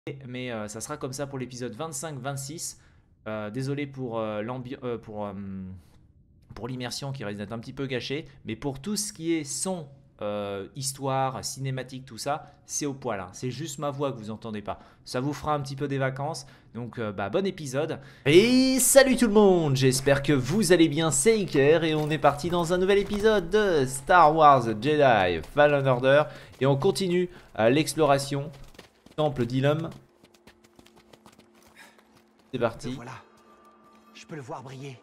mais ça sera comme ça pour l'épisode 25-26. Désolé pour l'immersion qui risque d'être un petit peu gâchée, mais pour tout ce qui est son, histoire, cinématique, tout ça, c'est au poil, hein. C'est juste ma voix que vous entendez pas. Ça vous fera un petit peu des vacances, donc bon épisode. Et salut tout le monde, j'espère que vous allez bien, c'est Iker, et on est parti dans un nouvel épisode de Star Wars Jedi Fallen Order, et on continue l'exploration, temple d'Ilum. C'est Le parti. voilà. Je peux le voir briller.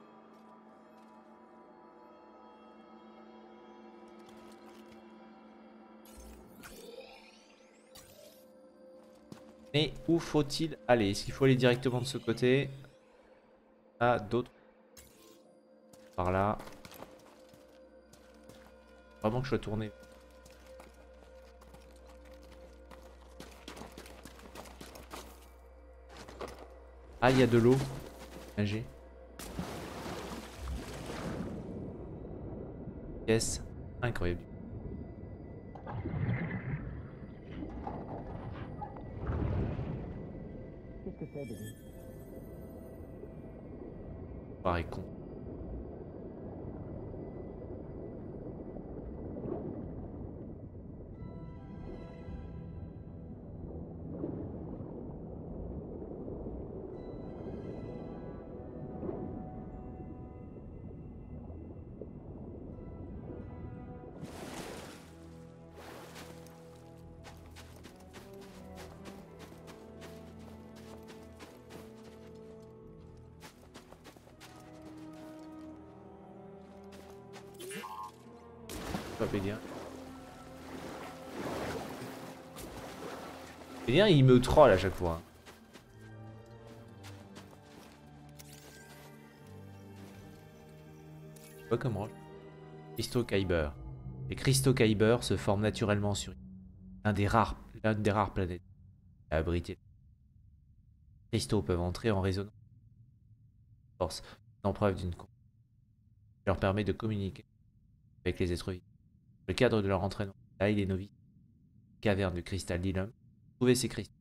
Mais où faut-il aller? Est-ce qu'il faut aller directement de ce côté? Ah, d'autres par là. Vraiment que je sois tourné. Ah, il y a de l'eau. Nager. Yes. Incroyable. Qu'est-ce que c'est, bébé? Pareil con. Pas Pédien. Pédien, il me troll à chaque fois. Pas comme roche. Cristaux Kyber. Les cristaux Kyber se forment naturellement sur l'une des rares planètes à abriter. Les cristaux peuvent entrer en résonance force en preuve d'une qui leur permet de communiquer avec les êtres vivants. Dans le cadre de leur entraînement, là, les novices, caverne du cristal d'Ilum, trouver ces cristaux.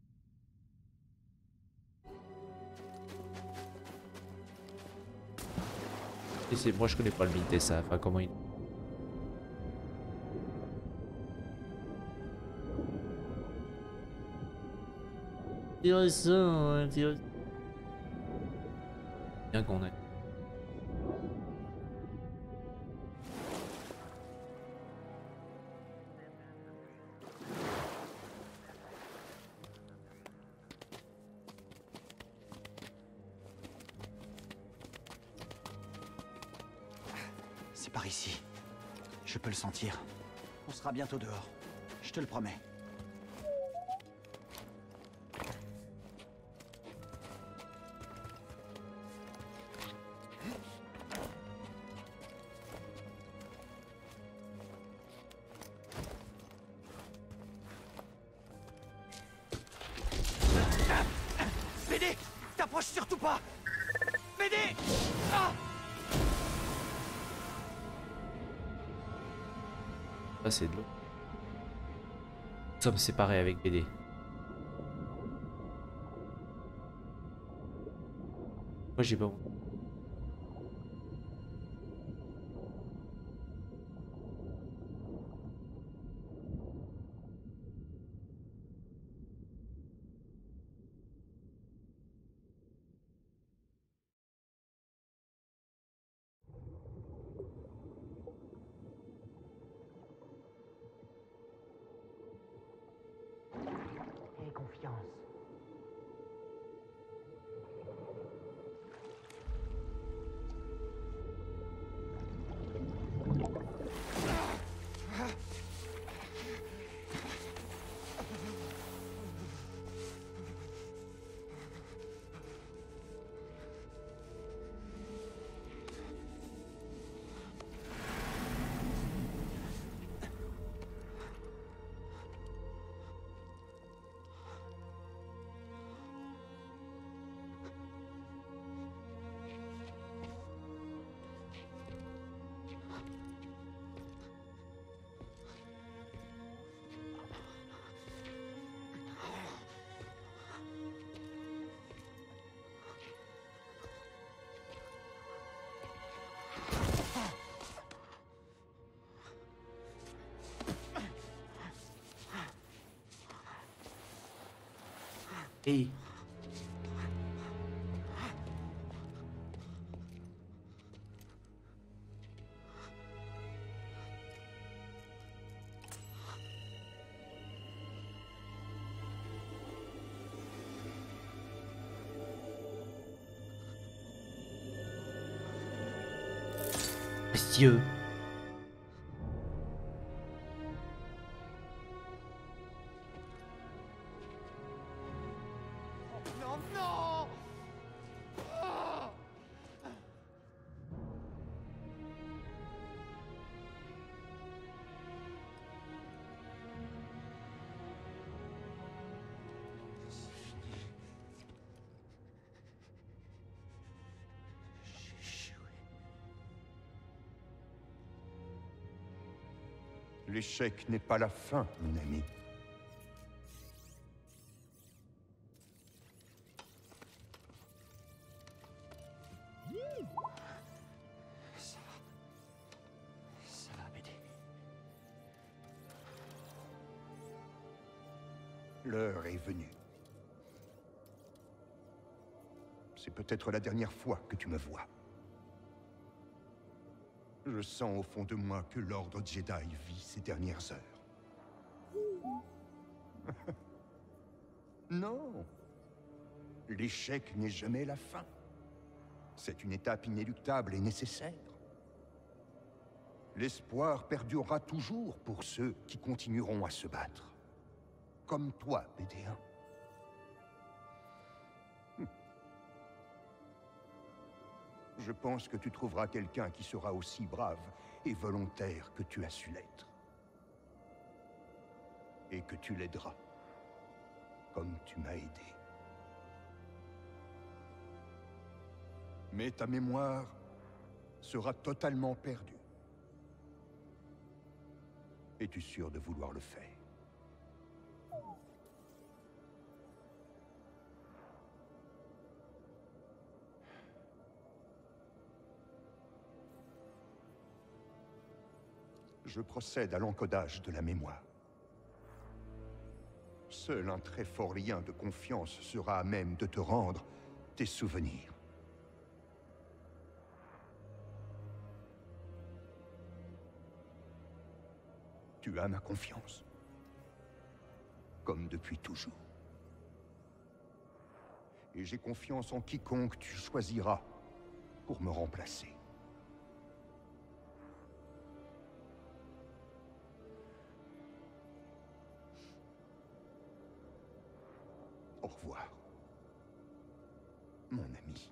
Et c'est moi je connais pas le mythe ça, enfin comment il. Intéressant, intéressant. Bien qu'on ait. C'est par ici. Je peux le sentir. On sera bientôt dehors. Je te le promets. BD, t'approches surtout pas. BD. Ah, Ça c'est de l'eau. Nous sommes séparés avec BD. Moi j'ai pas. aie confiance. Et... Monsieur. Non, non. Ah. J'ai échoué. L'échec n'est pas la fin, mon ami. Ça va m'aider. L'heure est venue. C'est peut-être la dernière fois que tu me vois. Je sens au fond de moi que l'ordre Jedi vit ses dernières heures. Non. L'échec n'est jamais la fin. C'est une étape inéluctable et nécessaire. L'espoir perdurera toujours pour ceux qui continueront à se battre. Comme toi, BD1. Je pense que tu trouveras quelqu'un qui sera aussi brave et volontaire que tu as su l'être. Et que tu l'aideras, comme tu m'as aidé. Mais ta mémoire sera totalement perdue. Es-tu sûr de vouloir le faire? Je procède à l'encodage de la mémoire. Seul un très fort lien de confiance sera à même de te rendre tes souvenirs. Tu as ma confiance. Comme depuis toujours. Et j'ai confiance en quiconque tu choisiras pour me remplacer. Au revoir, mon ami.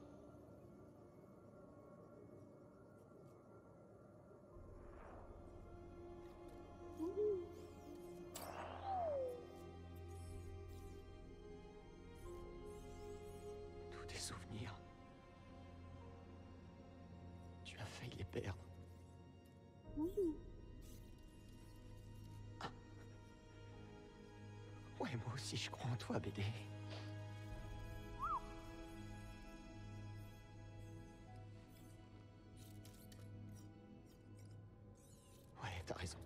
Tous tes souvenirs. Tu as failli les perdre. Ah. Ouais, moi aussi je crois en toi, BD. Ouais, t'as raison.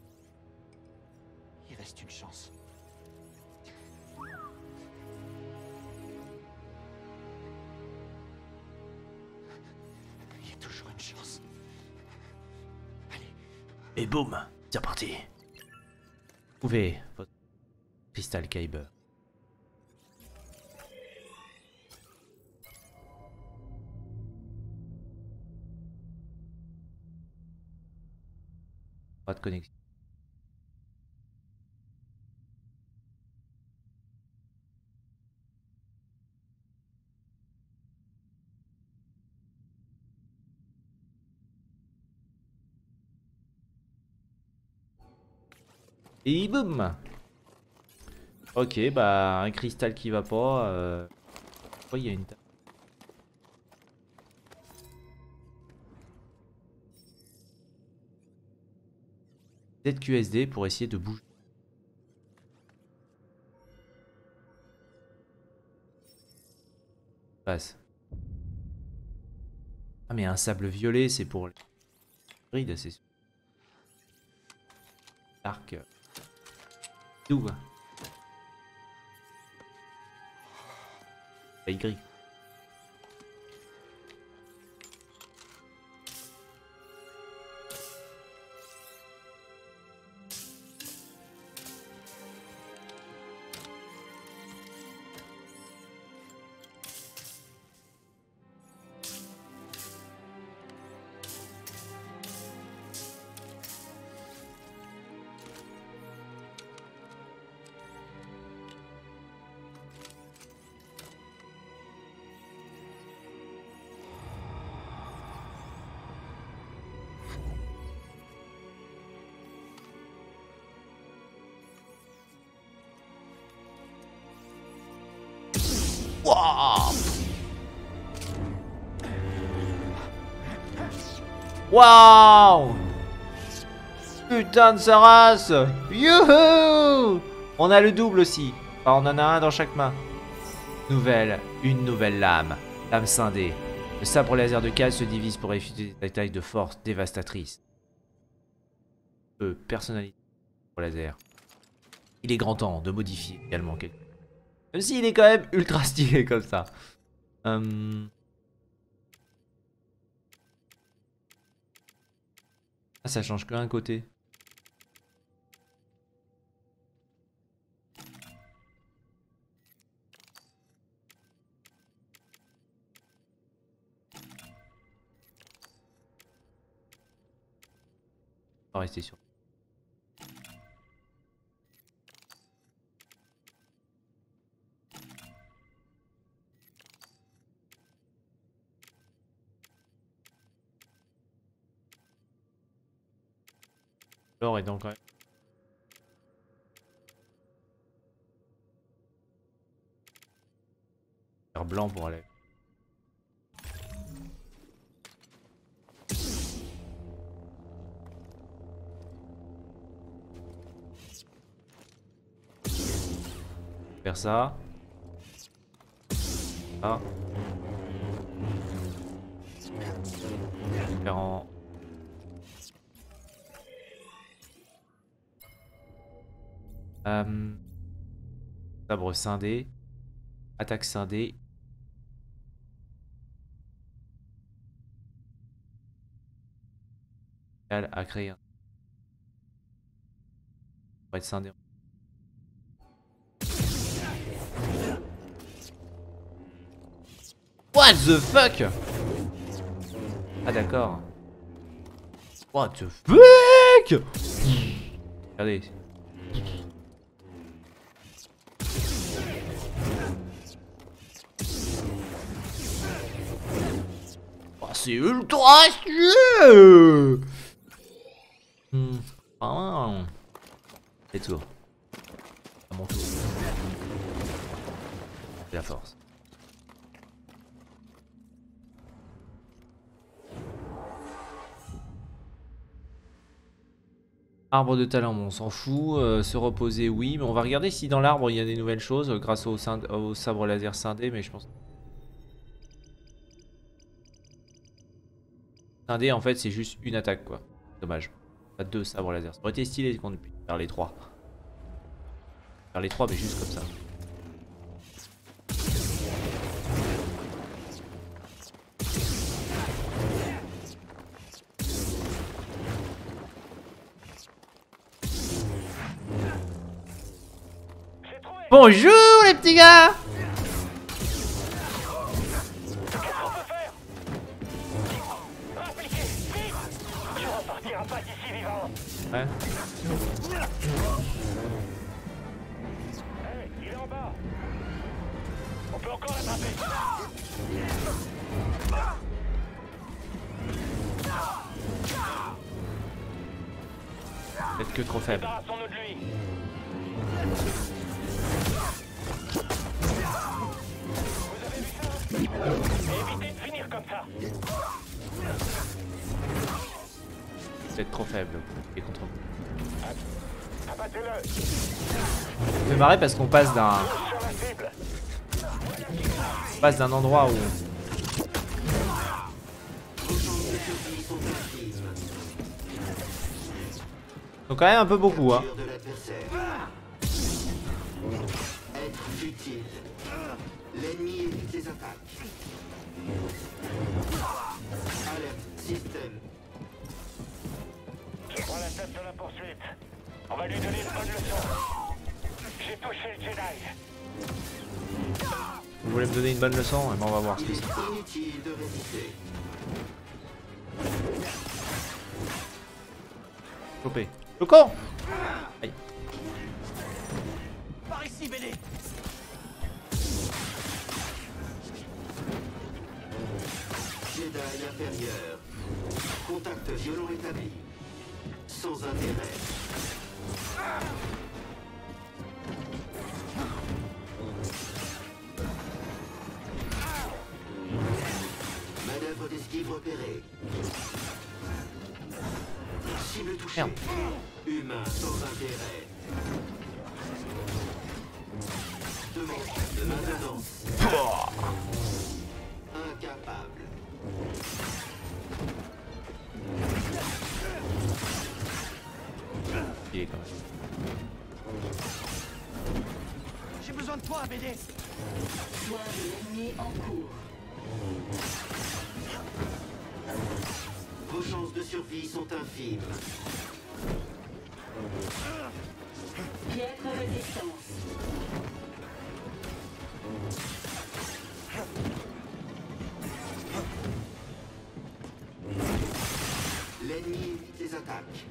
Il reste une chance. Il y a toujours une chance. Allez. Et boum, c'est reparti. Trouvez votre cristal Kyber. Pas de connexion. Et boum. Ok, bah un cristal qui va pas. Oh, il y a une. ZQSD pour essayer de bouger. Passe. Ah mais un sable violet, c'est pour les brides, c'est sûr. Arc. D'où? La Y. Waouh! Waouh! Putain de sa race! Youhou! On a le double aussi. Enfin, on en a un dans chaque main. Une nouvelle lame. Lame scindée. Le sabre laser de Cal se divise pour éviter des attaques de force dévastatrices. Personnalité pour laser. Il est grand temps de modifier également quelque chose. Même s'il est quand même ultra stylé comme ça. Ah, ça change que un côté. On va rester sur. L'or est donc quand même. Faire blanc pour aller. Faire ça. Ah. Faire en. Sabre scindé. Attaque scindée. Elle a créé un. Pour être scindé. What the fuck? Ah d'accord. What the fuck? Regardez. Oh, c'est ultra astucieux. Ah. Et tout. À mon tour. C'est la force. Arbre de talent, bon, on s'en fout. Se reposer, oui. Mais on va regarder si dans l'arbre il y a des nouvelles choses grâce au sabre laser scindé. Mais je pense. Scindé, en fait, c'est juste une attaque, quoi. Dommage. Pas deux sabres laser. Ça aurait été stylé qu'on puisse faire les trois. Faire les trois, mais juste comme ça. Bonjour les petits gars. Ouais. Hey, il est en bas. On peut encore l'attraper. Peut-être que trop faible. Débarrassons-nous de lui. Vous avez vu ça? Évitez de finir comme ça. Peut-être trop faible et contre moi. Abattez-le. Ça fait marrer parce qu'on passe d'un. Sur la cible. On passe d'un endroit où. Donc quand même un peu beaucoup hein. inutile. L'ennemi évite les attaques. Alerte, système. Je prends la tête de la poursuite. On va lui donner une bonne leçon. J'ai touché le Jedi. Vous voulez me donner une bonne leçon? Eh ben, on va voir ce Il que est c'est. inutile de résister. Chopé. Le con! Aïe. Par ici, BD. Jedi inférieur. Contact violent établi. Sans intérêt. Manœuvre d'esquive repérée. Cible touchée. Merde. Humain sans intérêt. Demande de maintenance. Incapable. Il est quand même. J'ai besoin de toi, BD. Soin de l'ennemi en cours. Vos chances de survie sont infimes. Piètre résistance. L'ennemi évite les attaques.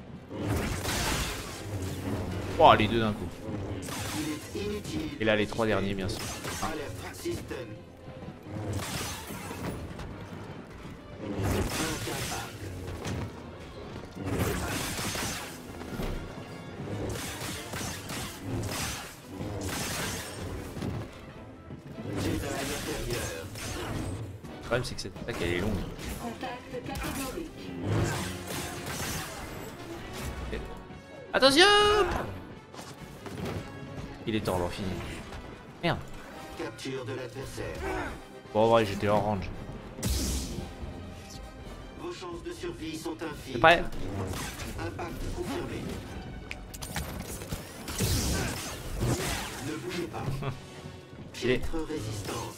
Oh, les deux d'un coup. Il est inutile. Et là, les trois derniers, bien sûr. Alerte, système. Incapable. Jedi inférieur. Le problème, c'est que cette attaque, elle est longue. Contact catégorique. Attention! Il est temps d'en finir. Merde. Capture de l'adversaire. Bon, en vrai, j'étais orange. Vos chances de survie sont infimes. C'est prêt? Impact confirmé. Ne bougez pas. Il est- Piètre résistance.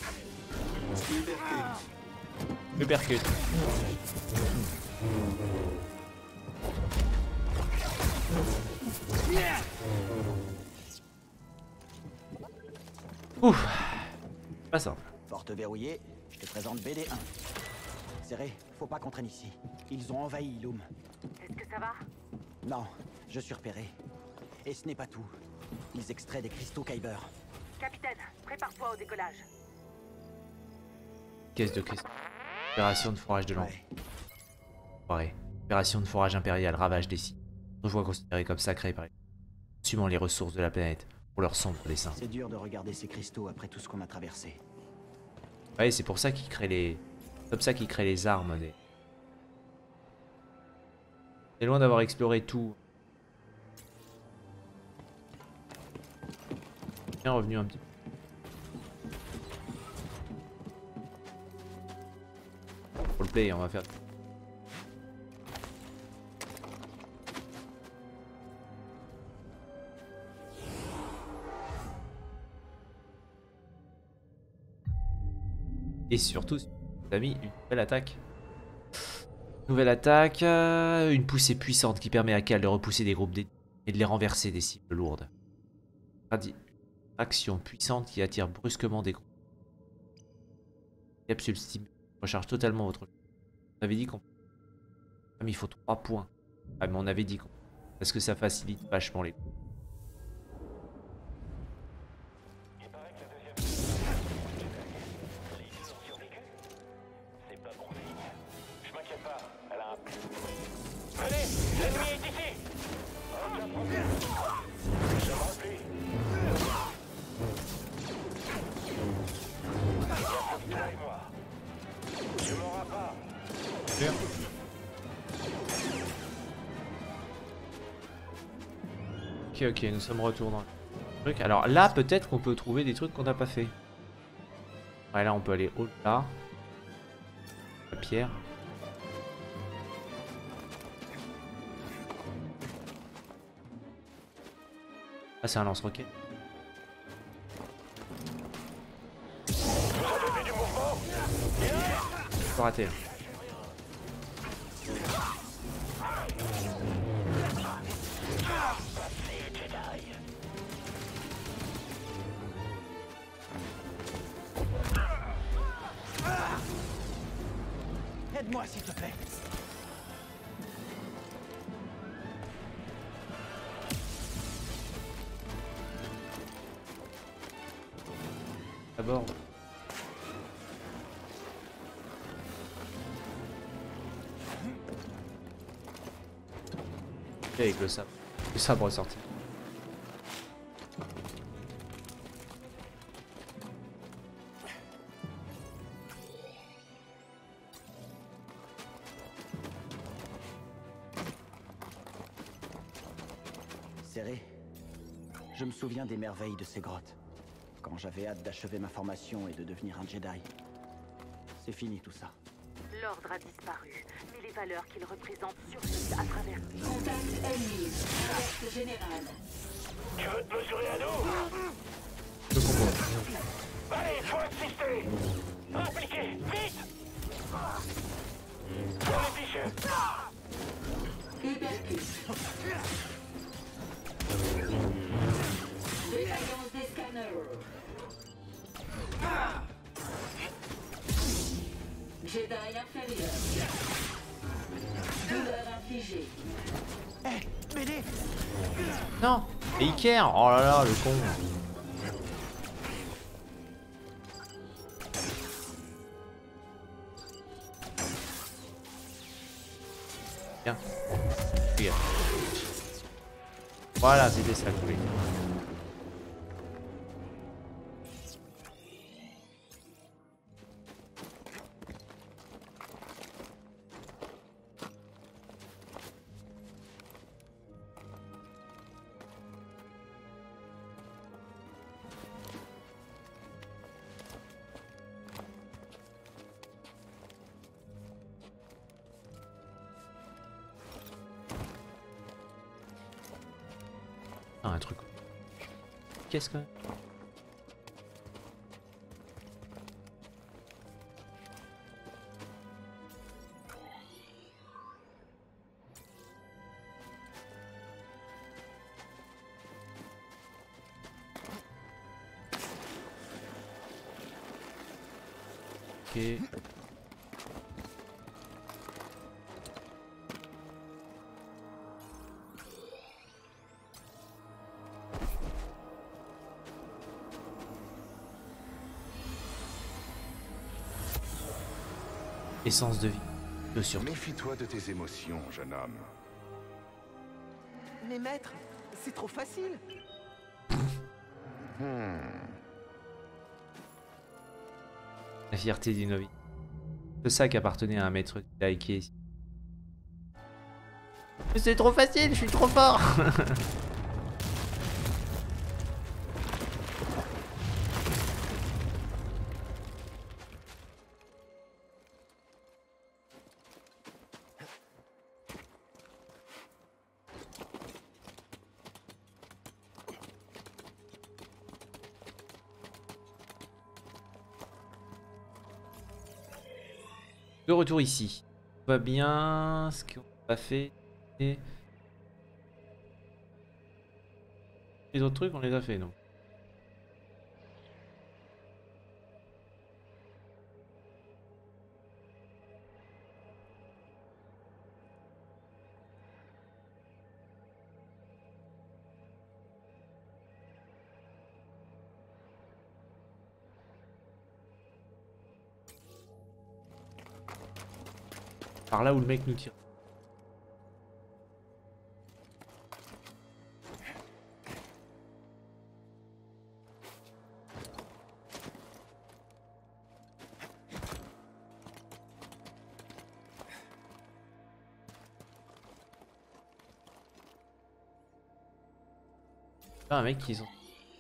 Uppercut. Uppercut. Ouf. Pas simple. Porte verrouillée, je te présente BD1. Serré, faut pas qu'on traîne ici. Ils ont envahi Ilum. Est-ce que ça va? Non, je suis repéré. Et ce n'est pas tout. Ils extraient des cristaux Kyber. Capitaine, prépare-toi au décollage. Caisse de cristal. Opération de forage de l'Empire. Ouais. Opération de forage impérial, ravage des sites. Autrefois considérés comme sacrés par les... consumant les ressources de la planète pour leur sombre dessein. C'est dur de regarder ces cristaux après tout ce qu'on a traversé. Ouais, c'est pour ça qu'ils créent les... comme ça qu'ils créent les armes. C'est loin d'avoir exploré tout. Bien revenu un petit peu. Roleplay, on va faire... Et surtout, on a mis une nouvelle attaque. Nouvelle attaque, une poussée puissante qui permet à Cal de repousser des groupes d'ennemis et de les renverser des cibles lourdes. Action puissante qui attire brusquement des groupes. Capsule Steam recharge totalement votre jeu. On avait dit qu'on... Ah mais il faut 3 points. Ah mais on avait dit qu'on... Parce que ça facilite vachement les coups. Il paraît que la deuxième... Les deux ont survécu. C'est pas bon signe. Je m'inquiète pas, elle a un... Allez, l'ennemi est ici. Aucun problème. Je me replie. Il y a que toi et moi. Tu m'auras pas. Ok, ok, nous sommes retour dans le truc. Alors là, peut-être qu'on peut trouver des trucs qu'on n'a pas fait. Ouais, là, on peut aller au-delà. La pierre. Ah, c'est un lance-roquette. Faut rater là. Aide-moi, s'il te plaît. D'abord. Et avec le sabre. Le sabre ressorti. Serré. Je me souviens des merveilles de ces grottes. Quand j'avais hâte d'achever ma formation et de devenir un Jedi. C'est fini tout ça. L'ordre a disparu, mais les valeurs qu'il représente survivent à travers. Contact ennemi. Alerte générale. Tu veux te mesurer à nous? Je comprends. Allez, faut insister. Impliquez, vite. Pour les fichus. Hypercute. Défaillance des scanners. Jedi inférieur. Douleur infligée. Non. Et Iker. Oh là là, le con. Bien. Regarde. Voilà, c'était ça que je voulais. Ah, un truc. Qu'est-ce que... Ok. Essence de vie. De surtout. Méfie-toi de tes émotions, jeune homme. Mais maître, c'est trop facile. La fierté d'une vie. Ce sac appartenait à un maître Jedi. Mais c'est trop facile, je suis trop fort. De retour ici. Tout va bien. Ce qu'on a fait. Et les autres trucs, on les a fait, non? Par là où le mec nous tire. Ah, un mec qui sont...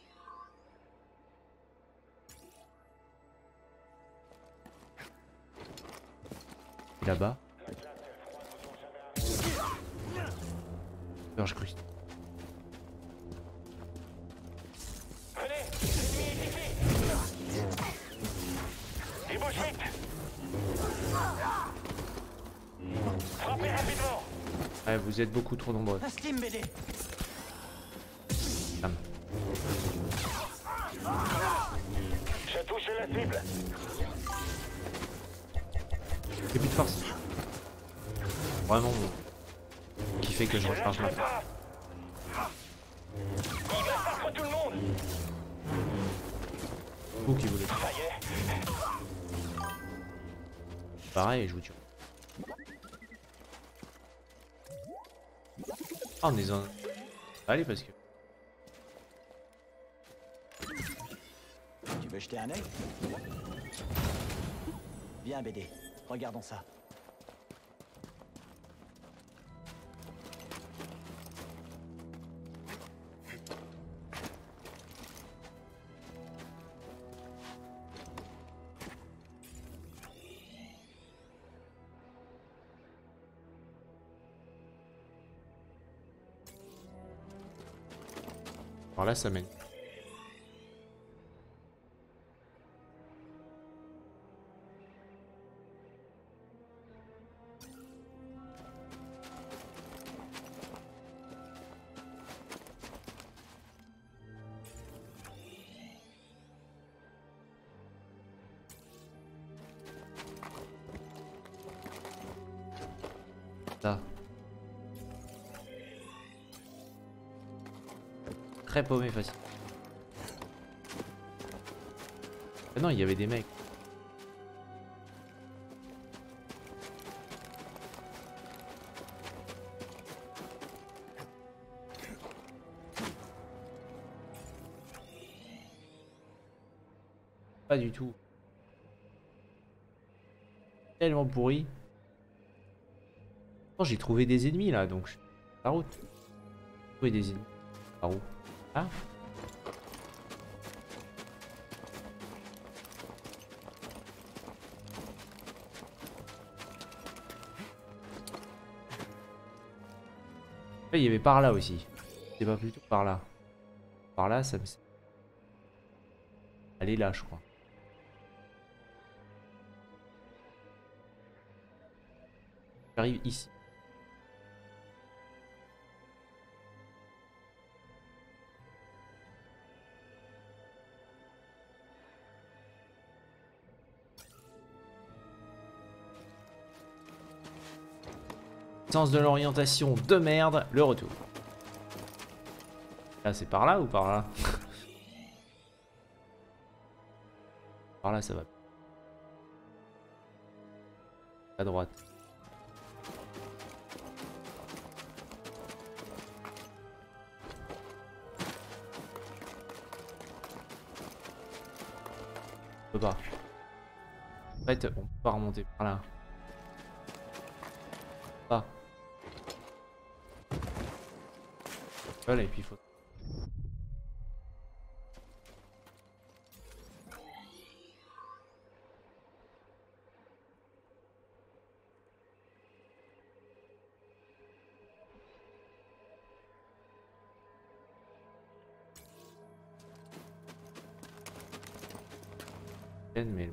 Là-bas. Alors je cru. Venez, l'ennemi est ici. Débouche vite. Ouais, vous êtes beaucoup trop nombreux. Steam BD. Bam. Je touche la cible. J'ai plus de force. Vraiment, qui fait que je recharge ma force. Il massacre tout le monde. Vous qui voulez. Ça y est. Pareil, je vous tue. Ah, on est en... Allez, parce que... Tu veux jeter un œil? Viens BD, regardons ça. Alors là, ça mène. Là. Très paumé facile. Ah non, il y avait des mecs. Pas du tout. Tellement pourri. Oh, j'ai trouvé des ennemis là, donc je suis sur la route. J'ai trouvé des ennemis. Par où? Ah. Il y avait par là aussi. C'est pas plutôt par là. Par là, ça me... Elle est là, je crois. J'arrive ici. Sens de l'orientation de merde, le retour. Là, c'est par là ou par là? Par là, ça va. À droite. On peut pas. En fait, on peut pas remonter par là. Ah. Voilà, et puis il faut... Mais...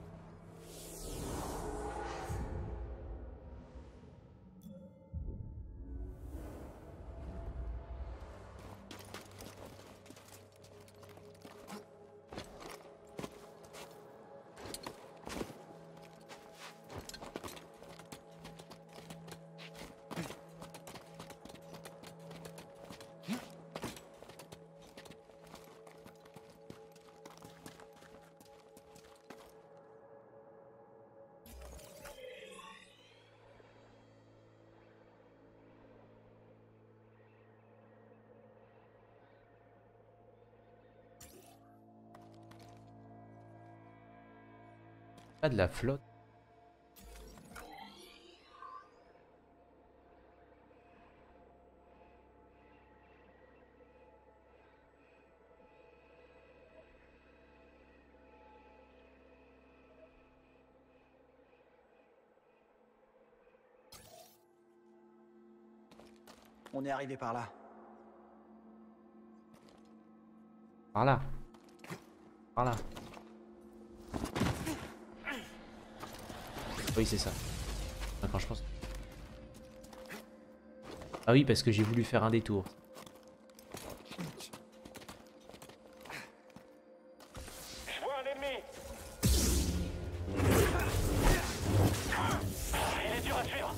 Pas de la flotte. On est arrivé par là. Par là. Par là. Oui, c'est ça. Quand je pense. Ah oui, parce que j'ai voulu faire un détour. Je vois un ennemi. Il est dur à suivre.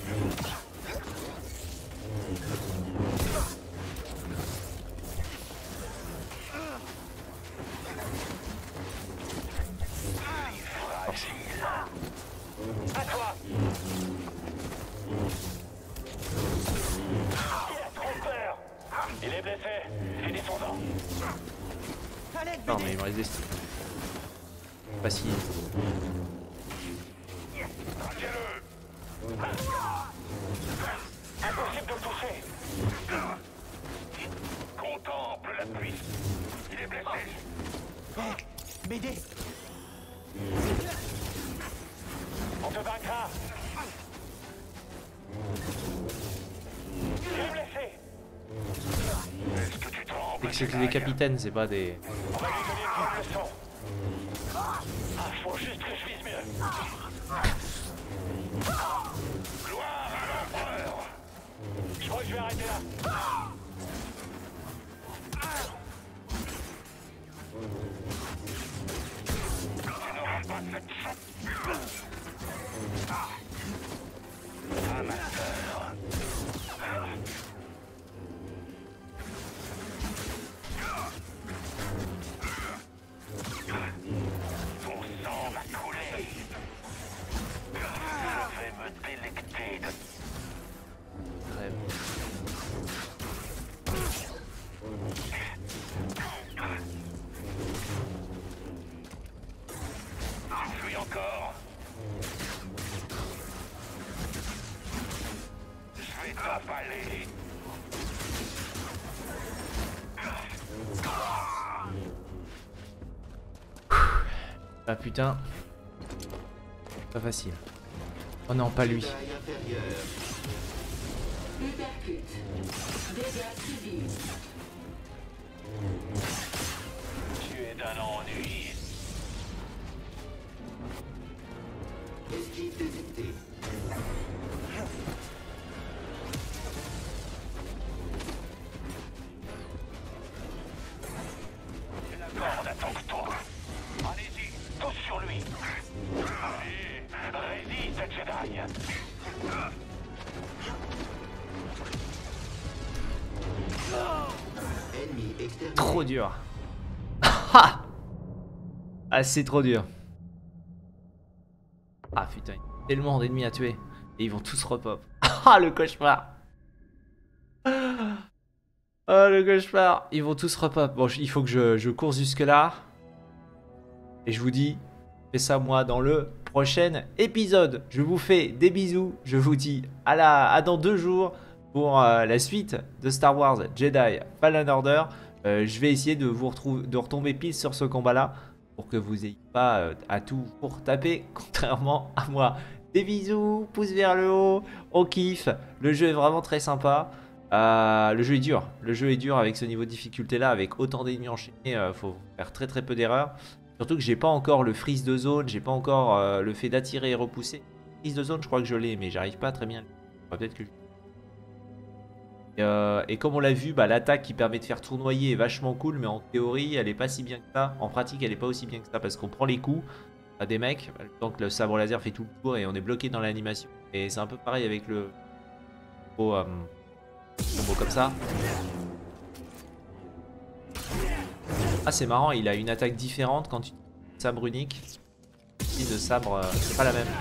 À toi. Il a trop peur. Il est blessé. Finissons-en. Non, mais il me reste des sticks. Facile. Impossible de le toucher. Contemple la pluie. Il est blessé. M'aider. On te vaincra. Il est blessé. Est-ce que tu trembles? C'est que c'est des capitaines, c'est pas des... On va lui donner une bonne leçon. Ah, faut juste que je vise mieux. Gloire à l'empereur. Je crois que je vais arrêter là. Tu n'auras pas cette chance. Amateur. Ton sang m'a coulé. Je vais me délecter de... Rêve. Tu fuis encore. Je vais t'avaler. Ah putain. Pas facile. Oh non, pas lui. Jedi inférieur. Hypercute. Dégâts civils. Tu es d'un ennui. Esquive détectée. La corde attend que toi. Allez-y, tous sur lui. Allez, résiste, Jedi. Ennemi extérieur. Trop dur. Ah, c'est trop dur. Ah putain, il y a tellement d'ennemis à tuer. Et ils vont tous repop. Ah le cauchemar. Ah le cauchemar. Ils vont tous repop. Bon, il faut que je cours jusque là. Et je vous dis, fais ça moi dans le prochain épisode. Je vous fais des bisous. Je vous dis à dans 2 jours pour la suite de Star Wars Jedi Fallen Order. Je vais essayer de retomber pile sur ce combat là pour que vous n'ayez pas à tout pour taper, contrairement à moi. Des bisous, pouce vers le haut, on kiffe. Le jeu est vraiment très sympa. Le jeu est dur. Le jeu est dur avec ce niveau de difficulté là, avec autant d'ennemis enchaînés. Faut faire très peu d'erreurs. Surtout que j'ai pas encore le freeze de zone, j'ai pas encore le fait d'attirer et repousser. Freeze de zone, je crois que je l'ai, mais j'arrive pas très bien. Peut-être que et comme on l'a vu, bah, l'attaque qui permet de faire tournoyer est vachement cool, mais en théorie, elle est pas si bien que ça. En pratique, elle est pas aussi bien que ça parce qu'on prend les coups à des mecs, donc le sabre laser fait tout le tour et on est bloqué dans l'animation. Et c'est un peu pareil avec le combo comme ça. Ah, c'est marrant, il a une attaque différente quand tu sabre unique. Si de sabre, c'est pas la même.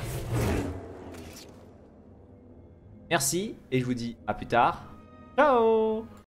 Merci et je vous dis à plus tard. Ciao!